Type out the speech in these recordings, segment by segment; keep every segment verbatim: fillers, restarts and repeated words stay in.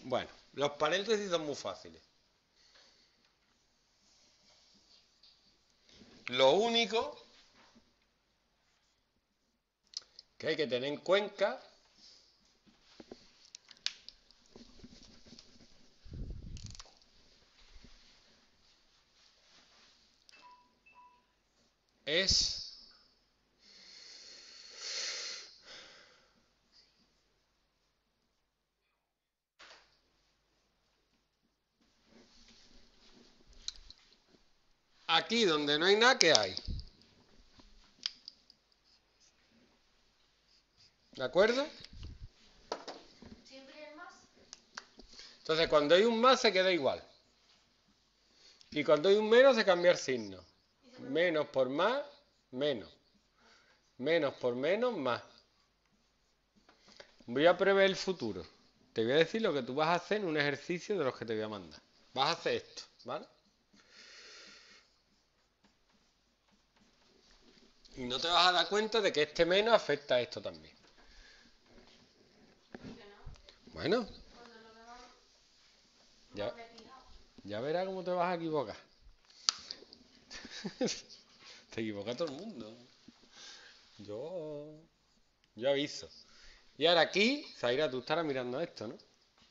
Bueno, los paréntesis son muy fáciles. Lo único que hay que tener en cuenta es aquí donde no hay nada, ¿qué hay? ¿De acuerdo? Siempre el más. Entonces, cuando hay un más se queda igual. Y cuando hay un menos se cambia el signo. Menos por más, menos. Menos por menos, más. Voy a prever el futuro. Te voy a decir lo que tú vas a hacer en un ejercicio de los que te voy a mandar. Vas a hacer esto, ¿vale? Y no te vas a dar cuenta de que este menos afecta a esto también. ¿Por qué no? Bueno, Cuando lo vemos, ya, no me he fijado. ya verás cómo te vas a equivocar. Te equivoca todo el mundo. Yo, yo aviso. Y ahora aquí, Zaira, tú estarás mirando esto, ¿no?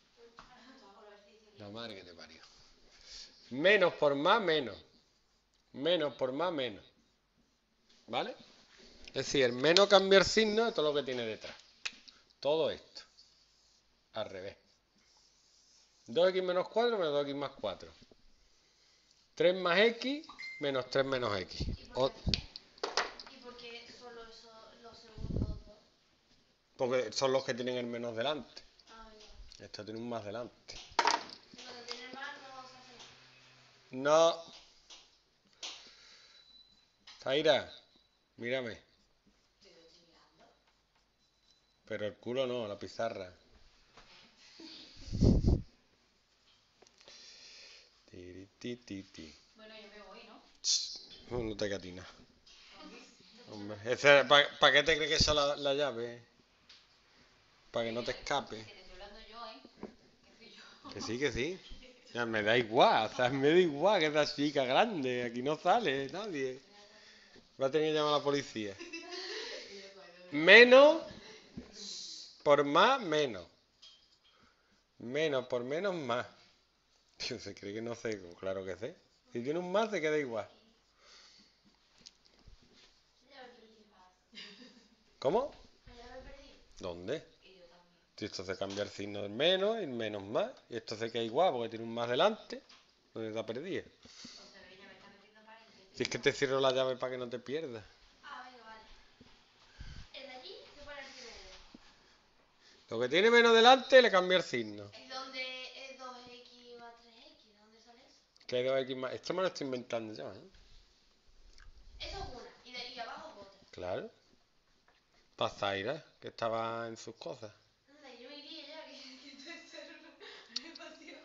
La madre que te parió. Menos por más, menos. Menos por más, menos. ¿Vale? Es decir, el menos cambia el signo de todo lo que tiene detrás. Todo esto. Al revés. dos equis menos cuatro menos dos equis más cuatro. tres más x menos tres menos x. ¿Y por qué, ¿Y por qué solo eso, los segundos dos? Porque son los que tienen el menos delante. Ah, ya. Esto tiene un más delante. Y cuando tiene el más no se hace nada. No. Zaira, mírame. Te lo estoy mirando. Pero el culo no, la pizarra. Tiri, ti, ti, ti. Bueno, yo me voy, ¿no? No, no te catina. ¿Para pa qué te crees que esa es la, la llave? Para que no te escape. Que te estoy hablando yo, ¿eh? Que soy yo. Que sí, que sí. Ya me da igual, o sea, me da igual que esa chica grande. Aquí no sale nadie. Va a tener que llamar a la policía. Menos por más, menos. Menos por menos, más. Tío, se cree que no sé, claro que sé. Si tiene un más, se queda igual. Ya me perdí más. ¿Cómo? Ya me perdí. ¿Dónde? Y yo también. Si esto se cambia el signo del menos, el menos más. Y esto se queda igual porque tiene un más delante. Pues está perdido. O sea que ya me está metiendo paréntesis. Si es que te cierro la llave para que no te pierdas. Ah, venga, vale. El de allí se pone el primero. Lo que tiene menos delante le cambia el signo. ¿Y dónde es dos equis más tres equis? ¿Dónde sale eso? Que hay dos equis más. Esto me lo estoy inventando yo, ¿eh? Eso es una. Y de ahí abajo es otra. Claro. Para Zaira, que estaba en sus cosas. Anda, yo me iría ya, que, que esto es ser una emoción.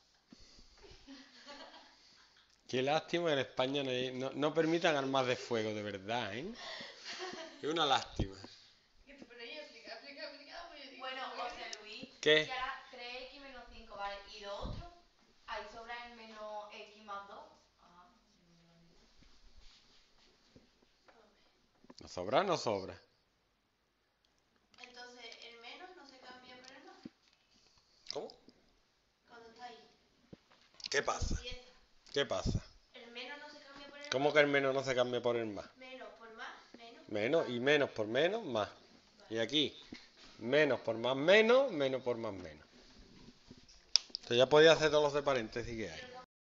Qué lástima que en España no, hay- no, no permitan armas de fuego, de verdad, ¿eh? Es una lástima. Que te pones ahí a explicar, explicar, explicar, pues yo digo... Bueno, José Luis. ¿Qué? Y ahora tres equis menos cinco, ¿vale? ¿Y lo otro? Ahí sobra el menos x más dos. Ah, yo no me lo he olvidado. ¿No sobra o no sobra? Entonces, el menos no se cambia por el más. ¿Cómo? Cuando está ahí. ¿Qué pasa? Empieza. ¿Qué pasa? El menos no se cambia por el ¿Cómo más. que el menos no se cambia por el más? Menos por más, menos. Menos y menos por menos, más. Y aquí, menos por más menos, menos por más menos. Entonces ya podía hacer todos los de paréntesis que hay.